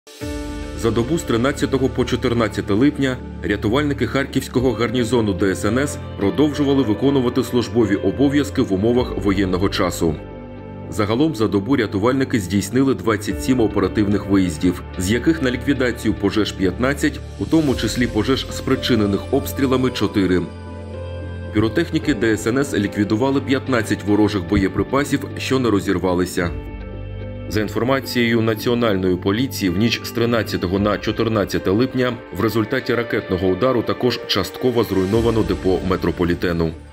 За добу з 13 по 14 липня рятувальники Харківського гарнізону ДСНС продовжували виконувати службові обов'язки в умовах воєнного часу. Загалом за добу рятувальники здійснили 27 оперативних виїздів, з яких на ліквідацію пожеж 15, у тому числі пожеж, спричинених обстрілами, 4. Піротехніки ДСНС ліквідували 15 ворожих боєприпасів, що не розірвалися. За інформацією Національної поліції, в ніч з 13 на 14 липня в результаті ракетного удару також частково зруйновано депо метрополітену.